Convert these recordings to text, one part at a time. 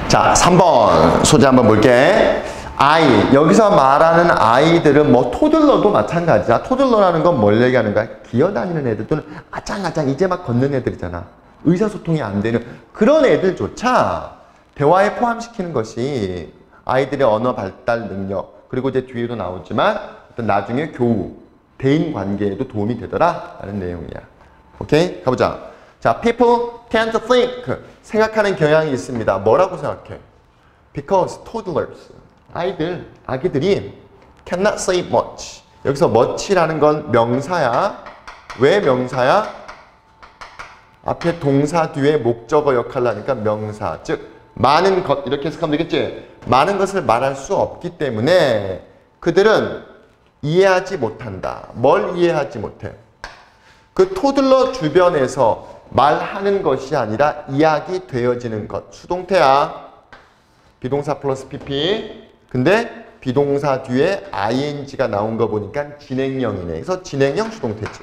자, 3번 소재 한번 볼게. 아이, 여기서 말하는 아이들은 뭐 토들러도 마찬가지야. 토들러라는 건 뭘 얘기하는 거야? 기어다니는 애들 또는 아짱아짱 이제 막 걷는 애들이잖아. 의사소통이 안 되는 그런 애들조차 대화에 포함시키는 것이 아이들의 언어 발달 능력, 그리고 이제 뒤에도 나오지만 어떤 나중에 교우, 대인 관계에도 도움이 되더라 라는 내용이야. 오케이? 가보자. 자, people tend to think. 생각하는 경향이 있습니다. 뭐라고 생각해? Because toddlers, 아기들이 cannot say much. 여기서 much라는 건 명사야. 왜 명사야? 앞에 동사 뒤에 목적어 역할을 하니까 명사. 즉, 많은 것, 이렇게 해석하면 되겠지? 많은 것을 말할 수 없기 때문에 그들은 이해하지 못한다. 뭘 이해하지 못해? 그 토들러 주변에서 말하는 것이 아니라 이야기 되어지는 것. 수동태야. 비동사 플러스 PP. 근데 비동사 뒤에 ing가 나온 거 보니까 진행형이네. 그래서 진행형 수동태지.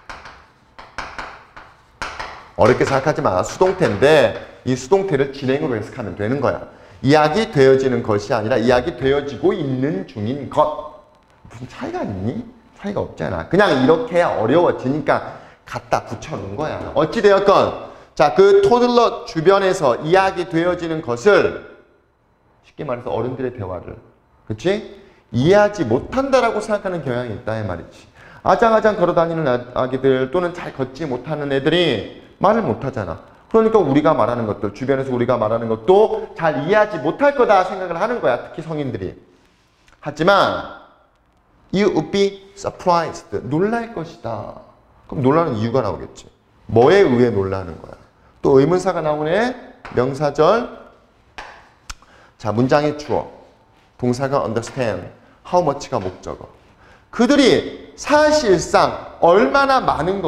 어렵게 생각하지 마. 수동태인데 이 수동태를 진행으로 해석하면 되는 거야. 이야기 되어지는 것이 아니라 이야기 되어지고 있는 중인 것. 무슨 차이가 있니? 차이가 없잖아. 그냥 이렇게 어려워지니까 갖다 붙여놓은 거야. 어찌되었건 자, 그 토들러 주변에서 이야기 되어지는 것을 쉽게 말해서 어른들의 대화를 그치? 이해하지 못한다라고 생각하는 경향이 있다 이 말이지. 아장아장 걸어다니는 아기들 또는 잘 걷지 못하는 애들이 말을 못하잖아. 그러니까 우리가 말하는 것들, 주변에서 우리가 말하는 것도 잘 이해하지 못할 거다 생각을 하는 거야. 특히 성인들이. 하지만 You would be surprised. 놀랄 것이다. 그럼 놀라는 이유가 나오겠지. 뭐에 의해 놀라는 거야? 또 의문사가 나오네. 명사절. 자, 문장의 주어. 동사가 understand. how much가 목적어. 그들이 사실상 얼마나 많은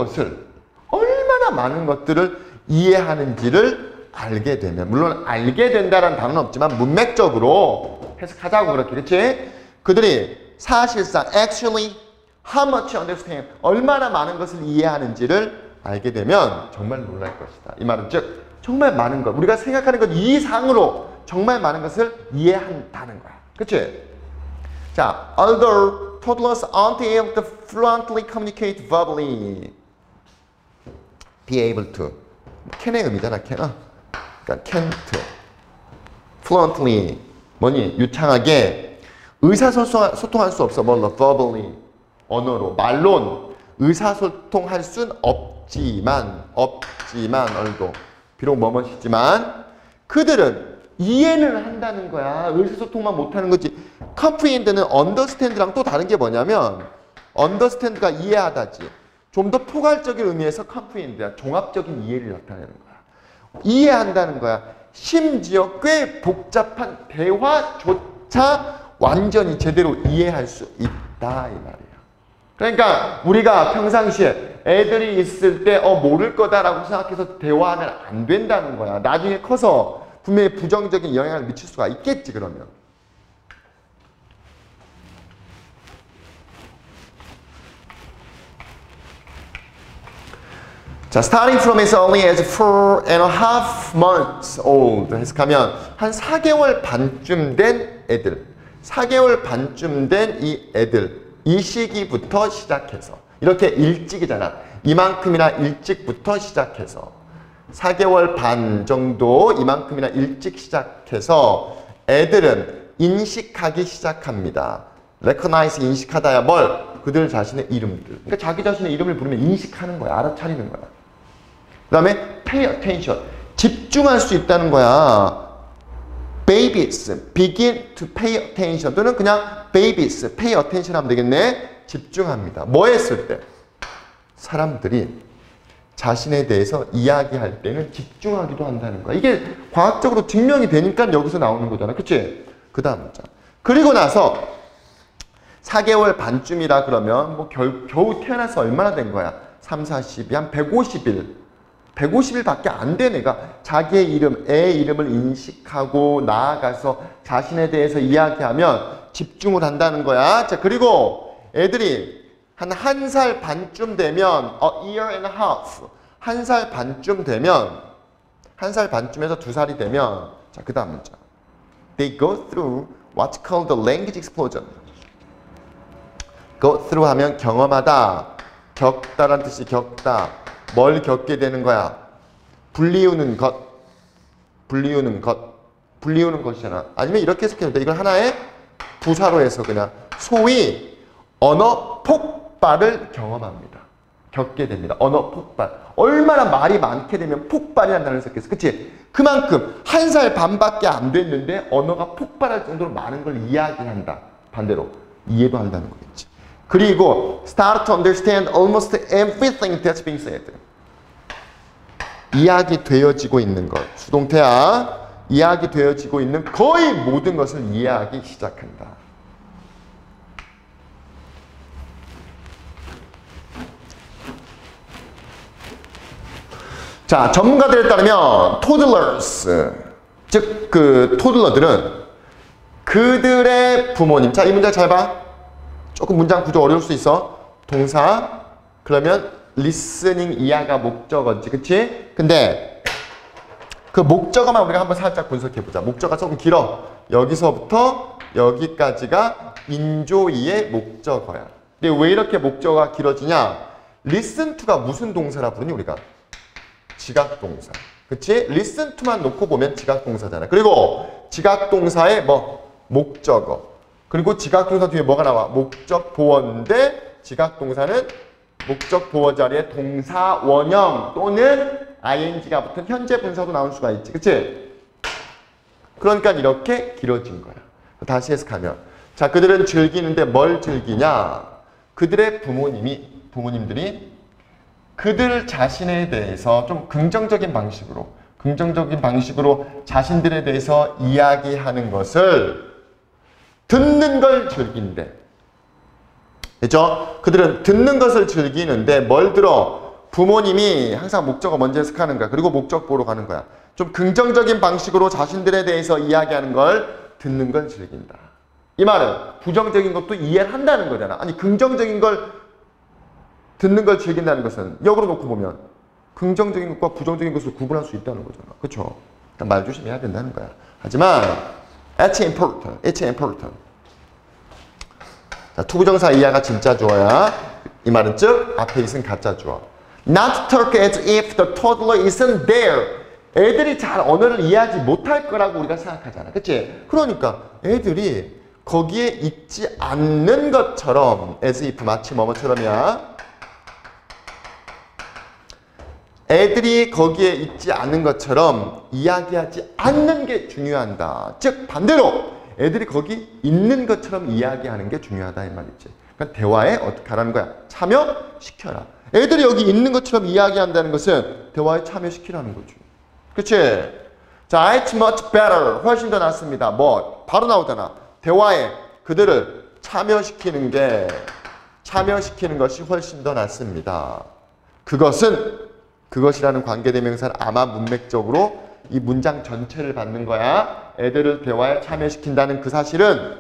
것들을 이해하는지를 알게 되면, 물론 알게 된다라는 단어는 없지만 문맥적으로 해석하자고 그렇게, 그렇지? 그들이 사실상 actually how much understand, 얼마나 많은 것을 이해하는지를 알게 되면 정말 놀랄 것이다. 이 말은 즉 정말 많은 것, 우리가 생각하는 것 이상으로 정말 많은 것을 이해한다는 거야. 그치? 자, although toddlers aren't able to fluently communicate verbally, be able to. can의 의미잖아, can. 그러니까 can't. fluently, 뭐니? 유창하게 의사소통할 수 없어. 뭘로? verbally. 언어로, 말론 의사소통할 순 없지만, 얼도. 비록 뭐뭐시지만, 그들은 이해는 한다는 거야. 의사소통만 못하는 거지. comprehend는 understand랑 또 다른 게 뭐냐면, understand가 이해하다지. 좀 더 포괄적인 의미에서 comprehend야. 종합적인 이해를 나타내는 거야. 이해한다는 거야. 심지어 꽤 복잡한 대화조차 완전히 제대로 이해할 수 있다 이 말이야. 그러니까 우리가 평상시에 애들이 있을 때 모를 거다라고 생각해서 대화하면 안 된다는 거야. 나중에 커서 분명히 부정적인 영향을 미칠 수가 있겠지 그러면. 자, starting from as early as 4.5 months old 해석하면 한 4개월 반쯤 된 애들, 4개월 반쯤 된 이 애들, 이 시기부터 시작해서 이렇게 일찍이잖아. 이만큼이나 일찍부터 시작해서 4개월 반 정도 이만큼이나 일찍 시작해서 애들은 인식하기 시작합니다. recognize, 인식하다야 뭘? 그들 자신의 이름들. 그러니까 자기 자신의 이름을 부르면 인식하는 거야. 알아차리는 거야. 그 다음에 pay attention. 집중할 수 있다는 거야. babies begin to pay attention 또는 그냥 babies pay attention 하면 되겠네. 집중합니다. 뭐 했을 때? 사람들이 자신에 대해서 이야기할 때는 집중하기도 한다는 거야. 이게 과학적으로 증명이 되니까 여기서 나오는 거잖아. 그치? 그 다음 문장. 그리고 나서 4개월 반쯤이라 그러면 뭐 겨우 태어나서 얼마나 된 거야? 3, 40이 한 150일. 150일밖에 안 된 애가 자기의 이름, 애의 이름을 인식하고 나아가서 자신에 대해서 이야기하면 집중을 한다는 거야. 자, 그리고 애들이 한 살 반쯤 되면 a year and a half, 한 살 반쯤 되면 한 살 반쯤에서 2살이 되면 자, 그 다음 문장. They go through what's called the language explosion. go through 하면 경험하다, 겪다라는 뜻이 겪다. 뭘 겪게 되는 거야? 불리우는 것. 불리우는 것. 불리우는 것이잖아. 아니면 이렇게 해석해도 돼. 이걸 하나의 부사로 해서 그냥 소위 언어 폭발을 경험합니다. 겪게 됩니다. 언어 폭발. 얼마나 말이 많게 되면 폭발이라는 단어를 썼겠어. 그치? 그만큼 1살 반밖에 안 됐는데 언어가 폭발할 정도로 많은 걸 이야기한다. 반대로 이해도 한다는 거겠지. 그리고 start to understand almost everything that's being said. 이야기되어지고 있는 것. 수동태야. 이야기되어지고 있는 거의 모든 것을 이해하기 시작한다. 자, 전문가들에 따르면 toddlers, 즉 그 토들러들은 그들의 부모님. 자, 이 문장 잘 봐. 조금 문장 구조 어려울 수 있어. 동사, 그러면 listening, 이하가 목적어지. 그치? 근데 그 목적어만 우리가 한번 살짝 분석해보자. 목적어가 조금 길어. 여기서부터 여기까지가 인조이의 목적어야. 근데 왜 이렇게 목적어가 길어지냐? listen to가 무슨 동사라 부르니 우리가? 지각동사. 그치? listen to만 놓고 보면 지각동사잖아. 그리고 지각동사의 뭐? 목적어. 그리고 지각동사 뒤에 뭐가 나와? 목적 보어인데 지각동사는 목적 보어 자리에 동사 원형 또는 ing가 붙은 현재 분사도 나올 수가 있지. 그치? 그러니까 이렇게 길어진 거야. 다시 해석하면. 자, 그들은 즐기는데 뭘 즐기냐? 그들의 부모님들이 그들 자신에 대해서 좀 긍정적인 방식으로 자신들에 대해서 이야기하는 것을 듣는 걸 즐긴대. 그죠? 그들은 듣는 것을 즐기는데 뭘 들어? 부모님이 항상 목적어 먼저 해석하는 거야. 그리고 목적 보러 가는 거야. 좀 긍정적인 방식으로 자신들에 대해서 이야기하는 걸 듣는 걸 즐긴다. 이 말은 부정적인 것도 이해를 한다는 거잖아. 아니 긍정적인 걸 듣는 걸 즐긴다는 것은 역으로 놓고 보면 긍정적인 것과 부정적인 것을 구분할 수 있다는 거잖아. 그렇죠? 말 조심해야 된다는 거야. 하지만 it's important. 자, 투부정사 이하가 진짜 주어야. 이 말은 즉 앞에 있은 가짜 주어. Not talk as if the toddler isn't there. 애들이 잘 언어를 이해하지 못할 거라고 우리가 생각하잖아. 그치? 그러니까 애들이 거기에 있지 않는 것처럼 as if 마치 뭐뭐처럼이야. 애들이 거기에 있지 않은 것처럼 이야기하지 않는 게 중요하다. 즉 반대로 애들이 거기 있는 것처럼 이야기하는 게 중요하다 이 말이지. 그러니까 대화에 어떻게 하라는 거야? 참여시켜라. 애들이 여기 있는 것처럼 이야기한다는 것은 대화에 참여시키라는 거죠. 그치? 자, it's much better. 훨씬 더 낫습니다. 뭐? 바로 나오잖아. 대화에 그들을 참여시키는 것이 훨씬 더 낫습니다. 그것이라는 관계대명사는 아마 문맥적으로 이 문장 전체를 받는 거야. 애들을 대화에 참여시킨다는 그 사실은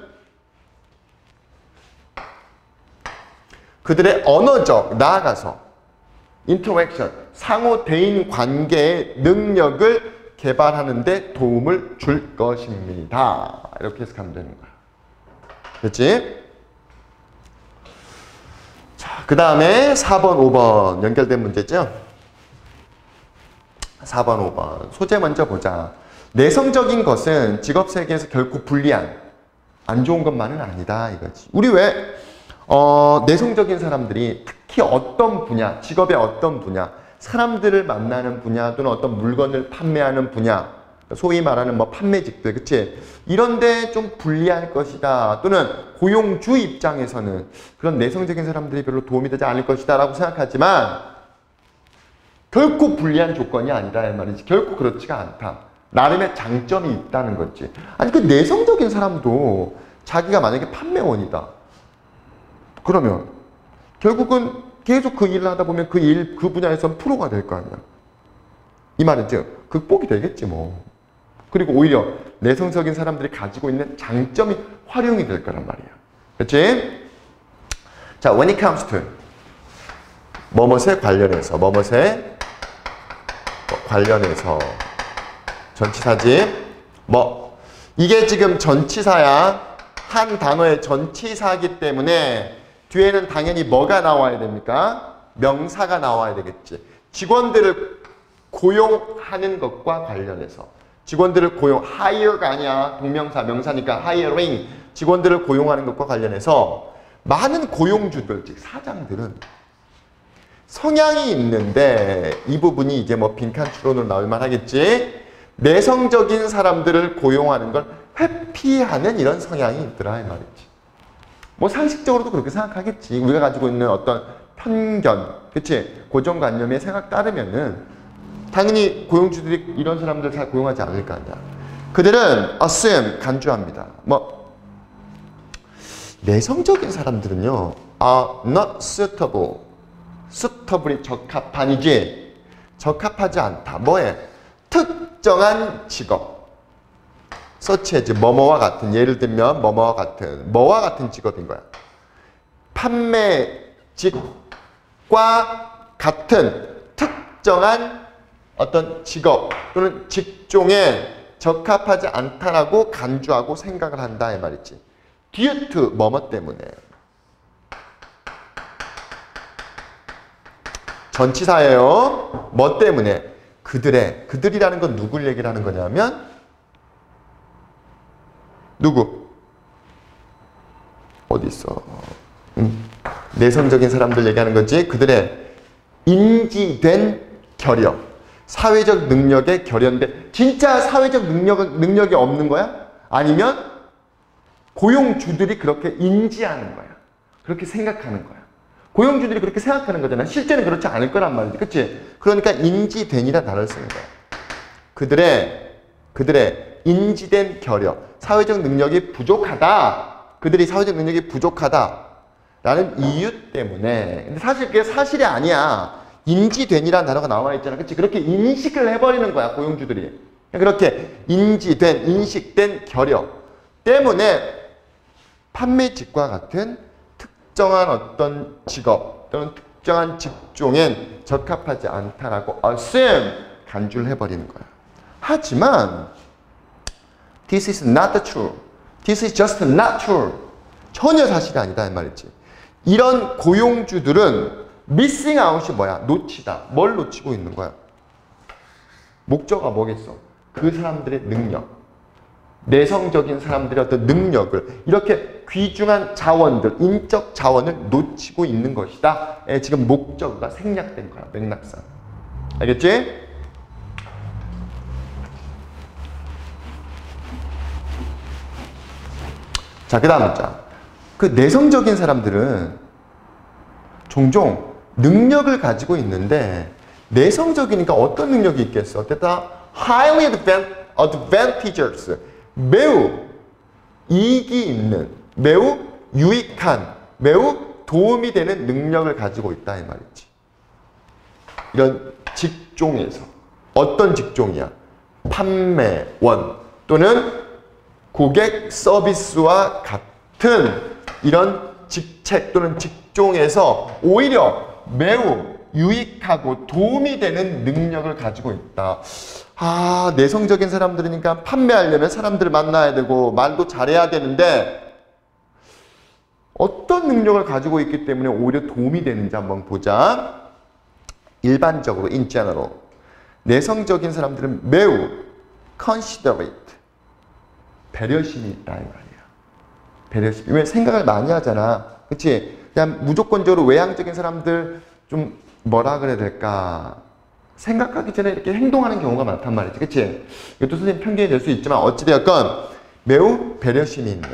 그들의 언어적, 나아가서 인터랙션, 상호 대인 관계의 능력을 개발하는 데 도움을 줄 것입니다. 이렇게 해석하면 되는 거야. 됐지? 자, 그 다음에 4번, 5번 연결된 문제죠? 4번, 5번. 소재 먼저 보자. 내성적인 것은 직업 세계에서 결코 불리한, 안 좋은 것만은 아니다 이거지. 우리 왜 내성적인 사람들이 특히 어떤 분야, 직업의 어떤 분야, 사람들을 만나는 분야 또는 어떤 물건을 판매하는 분야, 소위 말하는 뭐 판매직들, 그치? 이런데 좀 불리할 것이다. 또는 고용주 입장에서는 그런 내성적인 사람들이 별로 도움이 되지 않을 것이다 라고 생각하지만 결코 불리한 조건이 아니다 이 말이지. 결코 그렇지가 않다. 나름의 장점이 있다는 거지. 아니 그 내성적인 사람도 자기가 만약에 판매원이다. 그러면 결국은 계속 그 일을 하다 보면 그 분야에선 프로가 될 거 아니야. 이 말은 즉 극복이 되겠지 뭐. 그리고 오히려 내성적인 사람들이 가지고 있는 장점이 활용이 될 거란 말이야. 그렇지? 자, when it comes to 뭐뭇에 관련해서 전치사지 뭐 이게 지금 전치사야. 한 단어의 전치사이기 때문에 뒤에는 당연히 뭐가 나와야 됩니까? 명사가 나와야 되겠지. 직원들을 고용하는 것과 관련해서 직원들을 hire가 아니야. 동명사, 명사니까 hiring. 직원들을 고용하는 것과 관련해서 많은 고용주들, 즉 사장들은 성향이 있는데 이 부분이 이제 뭐 빈칸 추론으로 나올 만하겠지. 내성적인 사람들을 고용하는 걸 회피하는 이런 성향이 있더라 이 말이지. 뭐 상식적으로도 그렇게 생각하겠지. 우리가 가지고 있는 어떤 편견, 그치? 고정관념의 생각 따르면은 당연히 고용주들이 이런 사람들 잘 고용하지 않을 거 아니야. 그들은 assume, 간주합니다. 뭐 내성적인 사람들은요, are not suitable. suitable이 적합한이지 적합하지 않다. 뭐에? 특정한 직업. 서치해지 뭐뭐와 같은, 예를 들면 뭐뭐와 같은, 뭐와 같은 직업인 거야. 판매직과 같은 특정한 어떤 직업 또는 직종에 적합하지 않다라고 간주하고 생각을 한다 이 말이지. due to 뭐뭐 때문에. 전치사예요. 뭐 때문에? 그들이라는 건 누굴 얘기를 하는 거냐면 누구? 어디 있어? 내성적인 사람들 얘기하는 거지. 그들의 인지된 결여, 사회적 능력의 결여인데 진짜 사회적 능력이 없는 거야? 아니면 고용주들이 그렇게 인지하는 거야. 그렇게 생각하는 거야. 고용주들이 그렇게 생각하는 거잖아. 실제는 그렇지 않을 거란 말이지. 그치? 그러니까 인지된이라는 단어를 쓰는 거야. 그들의 인지된 결여, 사회적 능력이 부족하다. 그들이 사회적 능력이 부족하다라는 이유 때문에. 근데 사실 그게 사실이 아니야. 인지된이라는 단어가 나와 있잖아. 그치? 그렇게 인식을 해버리는 거야, 고용주들이. 그렇게 인식된 결여 때문에 판매직과 같은 특정한 어떤 직업 또는 특정한 직종엔 적합하지 않다라고 assume, 간주를 해버리는 거야. 하지만 This is not the truth. This is just not true. 전혀 사실이 아니다 이 말이지. 이런 고용주들은 missing out이 뭐야? 놓치다. 뭘 놓치고 있는 거야? 목적어가 뭐겠어? 그 사람들의 능력. 내성적인 사람들의 어떤 능력을 이렇게 귀중한 자원들, 인적 자원을 놓치고 있는 것이다. 지금 목적어가 생략된 거야. 맥락상. 알겠지? 자, 그 다음 문자. 그 내성적인 사람들은 종종 능력을 가지고 있는데 내성적이니까 어떤 능력이 있겠어? 어쨌든 highly advantageous, 매우 이익이 있는, 매우 유익한, 매우 도움이 되는 능력을 가지고 있다 이 말이지. 이런 직종에서. 어떤 직종이야? 판매원 또는 고객 서비스와 같은 이런 직책 또는 직종에서 오히려 매우 유익하고 도움이 되는 능력을 가지고 있다. 아, 내성적인 사람들이니까 판매하려면 사람들을 만나야 되고 말도 잘해야 되는데 어떤 능력을 가지고 있기 때문에 오히려 도움이 되는지 한번 보자. 일반적으로 in general 내성적인 사람들은 매우 considerate, 배려심이 있다 이 말이야. 배려심. 왜 생각을 많이 하잖아. 그치? 그냥 무조건적으로 외향적인 사람들 좀 뭐라 그래야 될까? 생각하기 전에 이렇게 행동하는 경우가 많단 말이지. 그치? 이것도 선생님 편견이 될 수 있지만 어찌되었건 매우 배려심이 있는.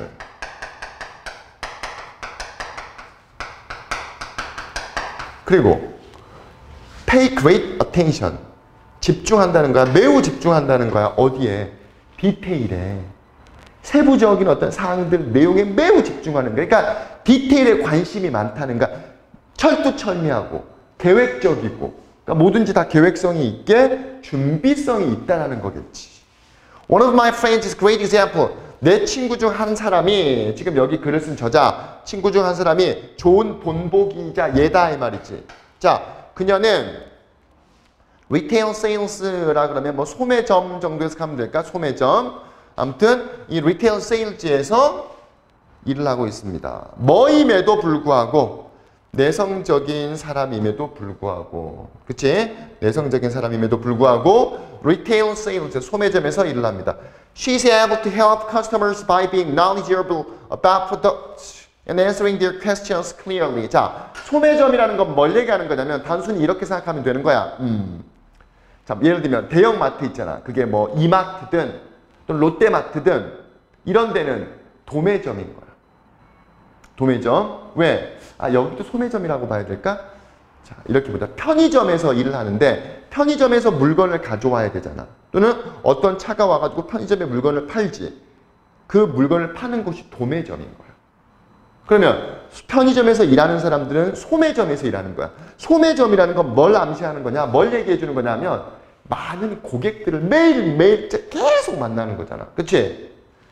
그리고 pay great attention. 집중한다는 거야. 매우 집중한다는 거야. 어디에? 디테일에. 세부적인 어떤 사항들, 내용에 매우 집중하는 거야. 그러니까 디테일에 관심이 많다는 거야. 철두철미하고 계획적이고 그러니까 뭐든지 다 계획성이 있게 준비성이 있다는 거겠지. One of my friends is a great example. 내 친구 중 한 사람이 지금 여기 글을 쓴 저자 친구 중 한 사람이 좋은 본보기이자 예다 이 말이지. 자, 그녀는 리테일 세일스라 그러면 뭐 소매점 정도에서 가면 될까? 소매점 아무튼 이 리테일 세일즈에서 일을 하고 있습니다. 뭐임에도 불구하고 내성적인 사람임에도 불구하고 그치? 내성적인 사람임에도 불구하고 리테일 세일즈 소매점에서 일을 합니다. She's able to help customers by being knowledgeable about products and answering their questions clearly. 자, 소매점이라는 건 뭘 얘기하는 거냐면 단순히 이렇게 생각하면 되는 거야. 자, 예를 들면 대형마트 있잖아. 그게 뭐 이마트든 또 롯데마트든 이런 데는 도매점인 거야. 도매점. 왜? 아, 여기도 소매점이라고 봐야 될까? 자, 이렇게 보자. 편의점에서 일을 하는데 편의점에서 물건을 가져와야 되잖아. 또는 어떤 차가 와가지고 편의점에 물건을 팔지. 그 물건을 파는 곳이 도매점인 거야. 그러면 편의점에서 일하는 사람들은 소매점에서 일하는 거야. 소매점이라는 건 뭘 암시하는 거냐? 뭘 얘기해 주는 거냐면 많은 고객들을 매일매일 계속 만나는 거잖아. 그치?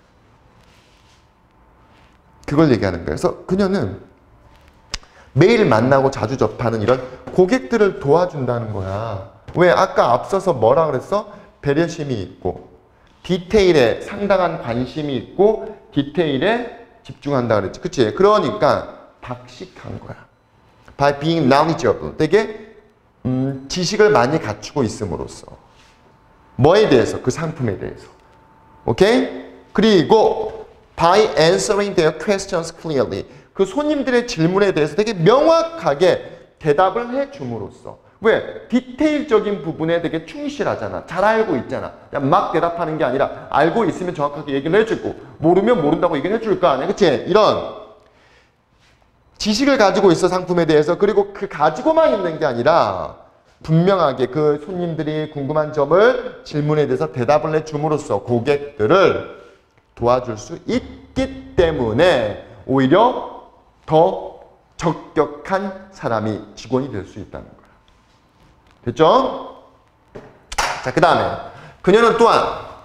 그걸 얘기하는 거야. 그래서 그녀는 매일 만나고 자주 접하는 이런 고객들을 도와준다는 거야. 왜? 아까 앞서서 뭐라 그랬어? 배려심이 있고 디테일에 상당한 관심이 있고 디테일에 집중한다 그랬지. 그치? 그러니까 박식한 거야. By being knowledgeable. 되게 지식을 많이 갖추고 있음으로써 뭐에 대해서? 그 상품에 대해서. 오케이? 그리고 by answering their questions clearly. 그 손님들의 질문에 대해서 되게 명확하게 대답을 해줌으로써. 왜? 디테일적인 부분에 되게 충실하잖아. 잘 알고 있잖아. 그냥 막 대답하는 게 아니라 알고 있으면 정확하게 얘기를 해주고 모르면 모른다고 얘기를 해줄 거 아니야. 그치? 이런 지식을 가지고 있어 상품에 대해서. 그리고 그 가지고만 있는 게 아니라 분명하게 그 손님들이 궁금한 점을 질문에 대해서 대답을 해줌으로써 고객들을 도와줄 수 있기 때문에 오히려 더 적격한 사람이 직원이 될 수 있다는 거야. 됐죠? 자, 그 다음에 그녀는 또한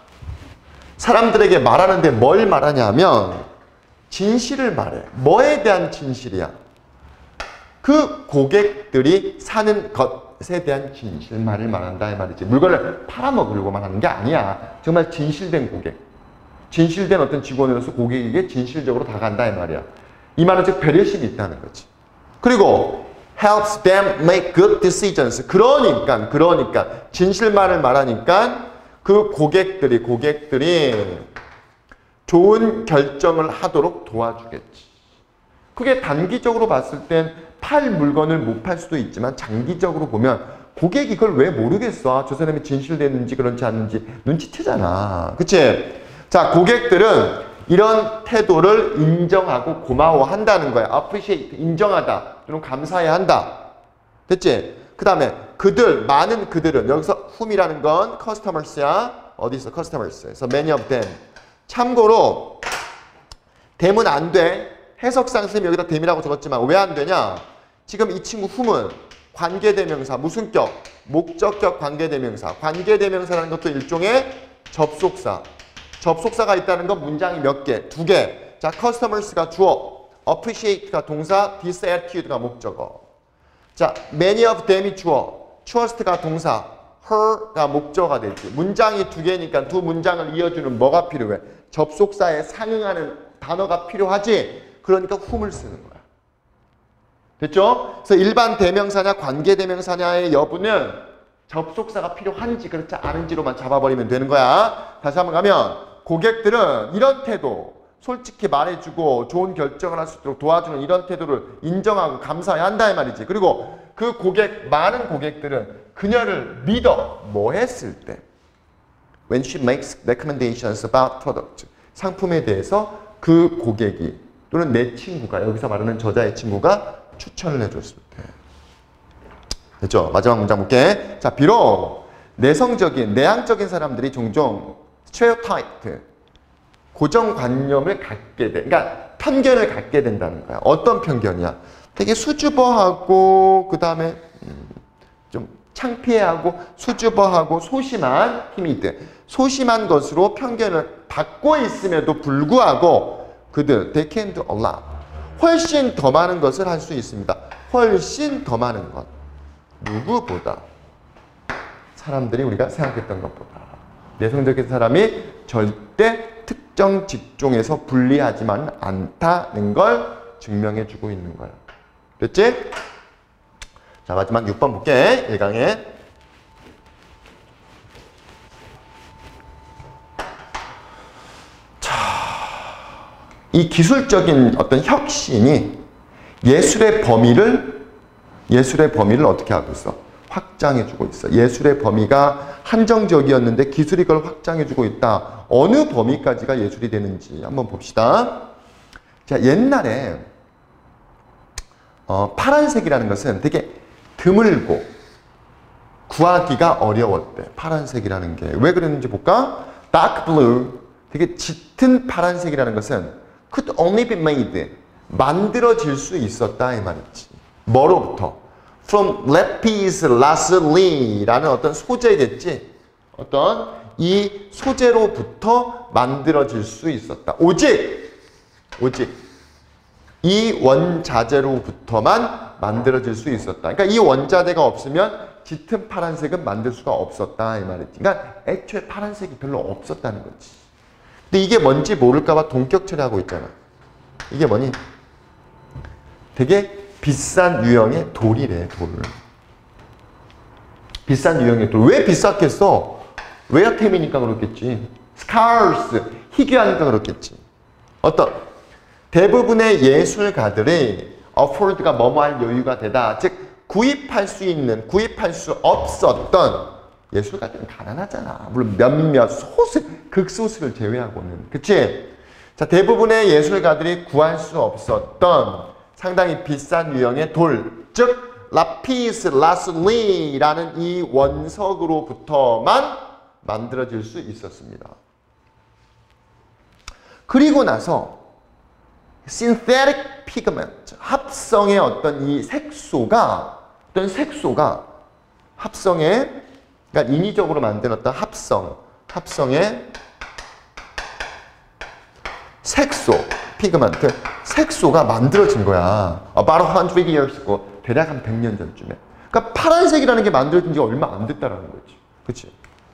사람들에게 말하는데 뭘 말하냐면 진실을 말해. 뭐에 대한 진실이야? 그 고객들이 사는 것에 대한 진실만을 말한다 이 말이지. 물건을 팔아먹으려고만 하는 게 아니야. 정말 진실된 고객. 진실된 어떤 직원으로서 고객에게 진실적으로 다가간다 이 말이야. 이 말은 즉 배려심이 있다는 거지. 그리고 helps them make good decisions. 그러니까 진실만을 말하니까 그 고객들이 좋은 결정을 하도록 도와주겠지. 그게 단기적으로 봤을 땐 팔 물건을 못 팔 수도 있지만 장기적으로 보면 고객이 이걸 왜 모르겠어? 저 사람이 진실됐는지 그렇지 않는지 눈치채잖아. 그치? 자, 고객들은 이런 태도를 인정하고 고마워한다는 거야. appreciate, 인정하다 또는 감사해야 한다. 됐지? 그 다음에 많은 그들은 여기서 whom이라는 건 customers야. 어디 있어? customers에서 many of them. 참고로 them은 안 돼. 해석상 선생님이 여기다 them이라고 적었지만 왜 안 되냐? 지금 이 친구 whom은 관계대명사, 무슨 격? 목적격 관계대명사. 관계대명사라는 것도 일종의 접속사. 접속사가 있다는 건 문장이 몇 개? 2개. 자, customers가 주어, appreciate가 동사, this attitude가 목적어. 자, many of them이 주어, trust가 동사, her가 목적어가 되지. 문장이 2개니까 두 문장을 이어주는 뭐가 필요해? 접속사에 상응하는 단어가 필요하지. 그러니까 whom을 쓰는 거야. 됐죠? 그래서 일반 대명사냐 관계대명사냐의 여부는 접속사가 필요한지 그렇지 않은지로만 잡아버리면 되는 거야. 다시 한번 가면 고객들은 이런 태도, 솔직히 말해주고 좋은 결정을 할 수 있도록 도와주는 이런 태도를 인정하고 감사해야 한다 이 말이지. 그리고 그 많은 고객들은 그녀를 믿어. 뭐 했을 때? When she makes recommendations about product. 상품에 대해서 그 고객이 또는 내 친구가, 여기서 말하는 저자의 친구가 추천을 해줬을 때. 됐죠? 마지막 문장 볼게. 자, 비록 내향적인 사람들이 종종 stereotype, 고정관념을 갖게 돼. 그러니까 편견을 갖게 된다는 거야. 어떤 편견이야? 되게 수줍어하고 그 다음에 좀 창피해하고 수줍어하고 소심한 timid, 소심한 것으로 편견을 받고 있음에도 불구하고 그들, they can do a lot. 훨씬 더 많은 것을 할 수 있습니다. 훨씬 더 많은 것. 누구보다. 사람들이 우리가 생각했던 것보다. 내성적인 사람이 절대 특정 직종에서 불리하지만 않다는 걸 증명해주고 있는 거야. 됐지? 자, 마지막 6번 볼게. 1강에. 자, 이 기술적인 어떤 혁신이 예술의 범위를 어떻게 하고 있어? 확장해주고 있어. 예술의 범위가 한정적이었는데 기술이 그걸 확장해주고 있다. 어느 범위까지가 예술이 되는지 한번 봅시다. 자, 옛날에 파란색이라는 것은 되게 드물고 구하기가 어려웠대. 파란색이라는 게. 왜 그랬는지 볼까? Dark blue, 되게 짙은 파란색이라는 것은 could only be made, 만들어질 수 있었다 이 말이지. 뭐로부터? From lapis lazuli 라는 어떤 소재겠지. 어떤 이 소재로부터 만들어질 수 있었다. 오직 이 원자재로부터만 만들어질 수 있었다. 그러니까 이 원자재가 없으면 짙은 파란색은 만들 수가 없었다 이 말이지. 그러니까 애초에 파란색이 별로 없었다는 거지. 근데 이게 뭔지 모를까 봐 동격 처리하고 있잖아. 이게 뭐니? 되게 비싼 유형의 돌이래, 돌. 비싼 유형의 돌. 왜 비쌌겠어? 웨어템이니까 그렇겠지. 스카르스, 희귀하니까 그렇겠지. 어떤 대부분의 예술가들이 어포드가 뭐뭐할 여유가 되다. 즉 구입할 수 없었던 예술가들은 가난하잖아. 물론 몇몇 극소수를 제외하고는. 그치? 자, 대부분의 예술가들이 구할 수 없었던 상당히 비싼 유형의 돌, 즉 라피스 라슬리라는 이 원석으로부터만 만들어질 수 있었습니다. 그리고 나서 synthetic pigment, 합성의 어떤 이 색소가 합성의, 그러니까 인위적으로 만든 어떤 합성의 색소, 피그먼트, 색소가 만들어진 거야. About 100 years ago, 대략 한 100년 전쯤에. 그러니까 파란색이라는 게 만들어진 지 얼마 안 됐다라는 거지. 그치?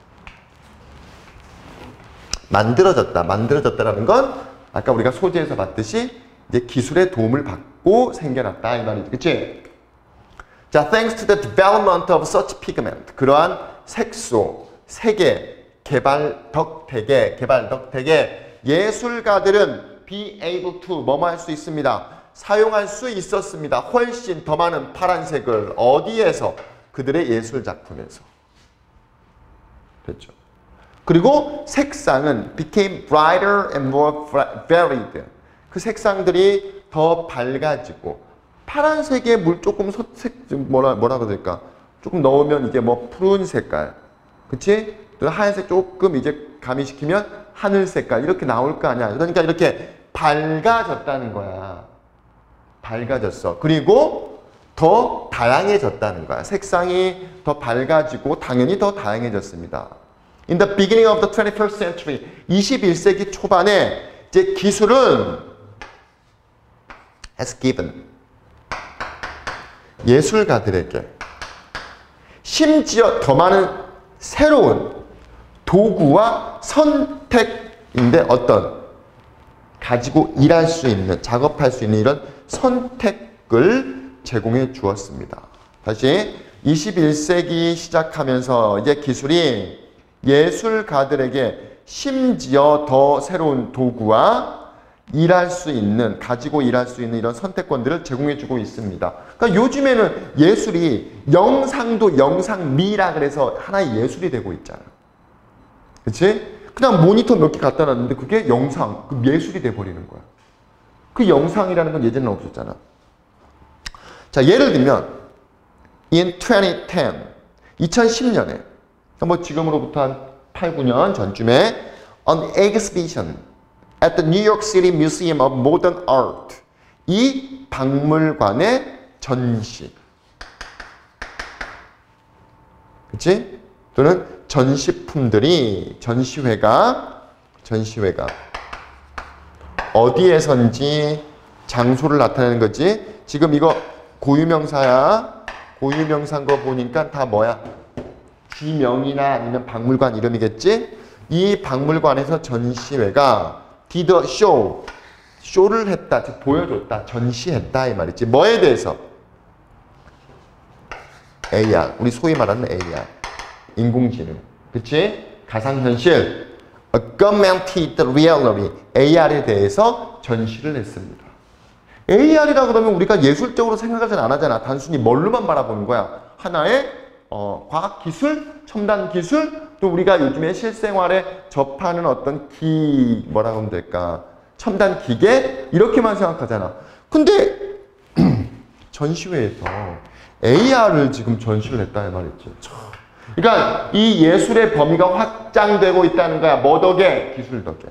만들어졌다라는 건 아까 우리가 소재에서 봤듯이 이제 기술의 도움을 받고 생겨났다 이 말이지. 그치? 자, thanks to the development of such pigment, 그러한 색소, 색의 개발 덕택에 예술가들은 be able to 뭐뭐 할 수 있습니다. 사용할 수 있었습니다. 훨씬 더 많은 파란색을 어디에서? 그들의 예술 작품에서. 됐죠? 그리고 색상은 became brighter and more varied. 그 색상들이 더 밝아지고 파란색에 물 조금 뭐라고 될까? 조금 넣으면 이게 뭐 푸른 색깔, 그치? 또 하얀색 조금 이제 가미시키면 하늘 색깔 이렇게 나올 거 아니야. 그러니까 이렇게 밝아졌다는 거야. 밝아졌어. 그리고 더 다양해졌다는 거야. 색상이 더 밝아지고 당연히 더 다양해졌습니다. In the beginning of the 21st century, 21세기 초반에 이제 기술은 has given 예술가들에게 심지어 더 많은 새로운 도구와 선택인데 어떤 가지고 일할 수 있는, 작업할 수 있는 이런 선택을 제공해 주었습니다. 다시 21세기 시작하면서 이제 기술이 예술가들에게 심지어 더 새로운 도구와 일할 수 있는, 가지고 일할 수 있는 이런 선택권들을 제공해 주고 있습니다. 그러니까 요즘에는 예술이 영상도 영상미라 그래서 하나의 예술이 되고 있잖아. 그치? 그냥 모니터 몇 개 갖다 놨는데 그게 영상, 그 예술이 돼버리는 거야. 그 영상이라는 건 예전에는 없었잖아. 자, 예를 들면 in 2010년에 뭐 지금으로부터 한 8, 9년 전쯤에 an exhibition at the New York City Museum of Modern Art, 이 박물관의 전시, 그치? 또는 전시품들이, 전시회가 어디에선지 장소를 나타내는 거지. 지금 이거 고유명사야. 고유명사인 거 보니까 다 뭐야? 지명이나 아니면 박물관 이름이겠지? 이 박물관에서 전시회가 did a show, 쇼를 했다, 즉 보여줬다, 전시했다 이 말이지. 뭐에 대해서? AR, 우리 소위 말하는 AR, 인공지능, 그치? 가상현실, augmented reality, AR에 대해서 전시를 했습니다. AR이라 그러면 우리가 예술적으로 생각을 안 하잖아. 단순히 뭘로만 바라보는 거야. 하나의 과학기술, 첨단기술, 또 우리가 요즘에 실생활에 접하는 어떤 뭐라고 하면 될까? 첨단 기계? 이렇게만 생각하잖아. 근데 전시회에서 AR을 지금 전시를 했다 이 말이지. 그러니까 이 예술의 범위가 확장되고 있다는 거야. 뭐 덕에? 기술 덕에.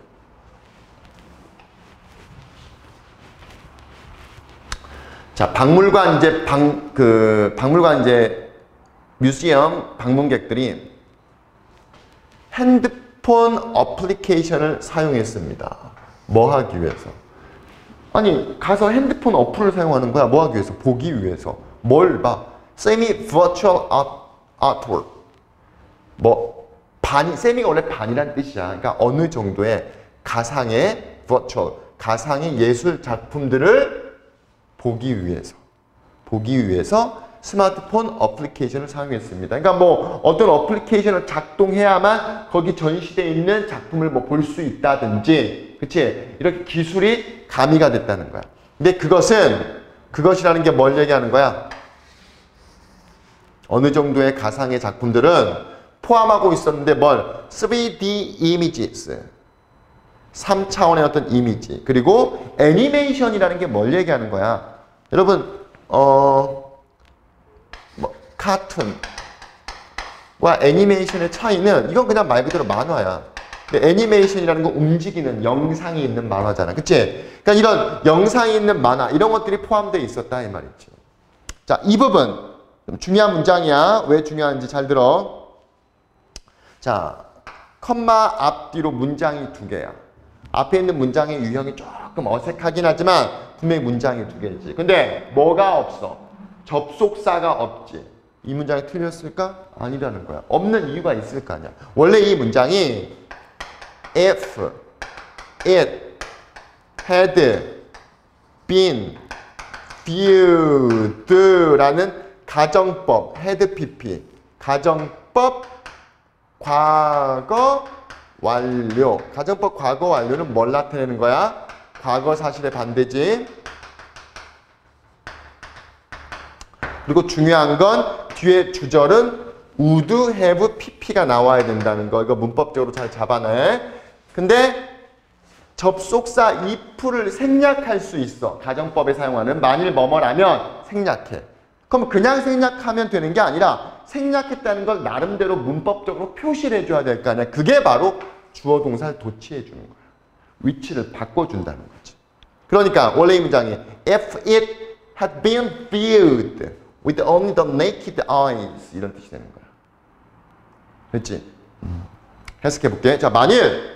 자, 박물관 이제 뮤지엄 방문객들이 핸드폰 어플리케이션을 사용했습니다. 뭐 하기 위해서? 아니, 가서 핸드폰 어플을 사용하는 거야. 뭐 하기 위해서? 보기 위해서. 뭘 봐? Semi-virtual artwork. 세미가 원래 반이란 뜻이야. 그러니까 어느 정도의 가상의 virtual, 가상의 예술 작품들을 보기 위해서 스마트폰 어플리케이션을 사용했습니다. 그러니까 어떤 어플리케이션을 작동해야만 거기 전시되어 있는 작품을 볼 수 있다든지, 그치? 이렇게 기술이 가미가 됐다는 거야. 근데 그것이라는 게 뭘 얘기하는 거야? 어느 정도의 가상의 작품들은 포함하고 있었는데 3D images, 3차원의 어떤 이미지, 그리고 애니메이션이라는 게 뭘 얘기하는 거야? 여러분, 카툰과 애니메이션의 차이는 이건 그냥 말 그대로 만화야. 근데 애니메이션이라는 건 움직이는 영상이 있는 만화잖아. 그치? 그러니까 이런 영상이 있는 만화, 이런 것들이 포함되어 있었다 이 말이지. 자, 이 부분 좀 중요한 문장이야. 왜 중요한지 잘 들어. 자, 컴마 앞뒤로 문장이 2개야. 앞에 있는 문장의 유형이 조금 어색하긴 하지만 분명히 문장이 2개지. 근데 뭐가 없어? 접속사가 없지. 이 문장이 틀렸을까? 아니라는 거야. 없는 이유가 있을 거 아니야. 원래 이 문장이 if it had been viewed라는 가정법, had pp, 가정법 과거 완료. 가정법 과거 완료는 뭘 나타내는 거야? 과거 사실의 반대지. 그리고 중요한 건 뒤에 주절은 would have pp가 나와야 된다는 거. 이거 문법적으로 잘 잡아내. 근데 접속사 if를 생략할 수 있어. 가정법에 사용하는 만일 뭐뭐라면 생략해. 그럼 그냥 생략하면 되는 게 아니라 생략했다는 걸 나름대로 문법적으로 표시를 해줘야 될 거 아니야. 그게 바로 주어 동사를 도치해 주는 거야. 위치를 바꿔준다는 거지. 그러니까 원래 이 문장이 if it had been viewed with only the naked eyes 이런 뜻이 되는 거야. 됐지? 해석해 볼게. 자, 만일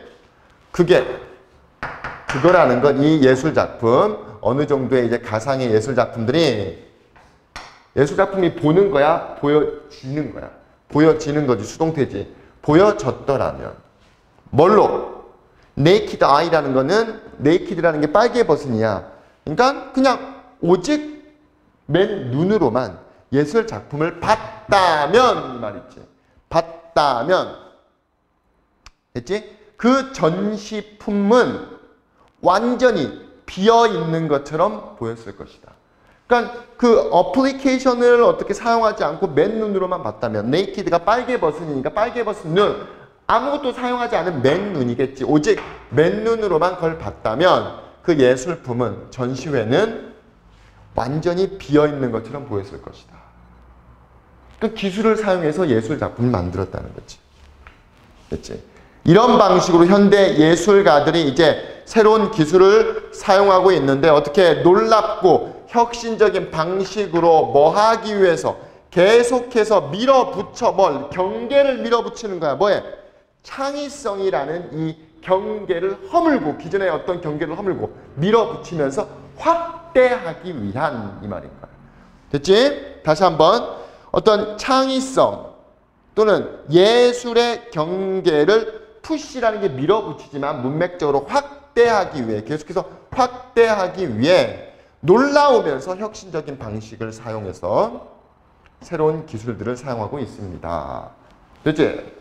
그거라는 건 이 예술 작품, 어느 정도의 이제 가상의 예술 작품들이 예술 작품이 보는 거야? 보여지는 거야? 보여지는 거지. 수동태지. 보여졌더라면. 뭘로? naked eye라는 거는 naked라는 게 빨개 버튼이야. 그러니까 그냥 오직 맨 눈으로만 예술 작품을 봤다면 이 말이지. 봤다면. 됐지? 그 전시품은 완전히 비어있는 것처럼 보였을 것이다. 그러니까 그 어플리케이션을 어떻게 사용하지 않고 맨눈으로만 봤다면 naked가 빨개 버튼이니까 빨개 버튼 눈 아무것도 사용하지 않은 맨눈이겠지. 오직 맨눈으로만 그걸 봤다면 그 예술품은 전시회는 완전히 비어있는 것처럼 보였을 것이다. 그러니까 기술을 사용해서 예술 작품을 만들었다는 거지. 됐지? 이런 방식으로 현대 예술가들이 이제 새로운 기술을 사용하고 있는데 어떻게 놀랍고 혁신적인 방식으로 뭐 하기 위해서 계속해서 밀어붙여 경계를 밀어붙이는 거야. 뭐해? 창의성이라는 이 경계를 허물고 기존의 어떤 경계를 허물고 밀어붙이면서 확대하기 위한 이 말인 거야. 됐지? 다시 한번 어떤 창의성 또는 예술의 경계를 푸시라는 게 밀어붙이지만 문맥적으로 확대하기 위해 계속해서 확대하기 위해 놀라우면서 혁신적인 방식을 사용해서 새로운 기술들을 사용하고 있습니다. 됐지?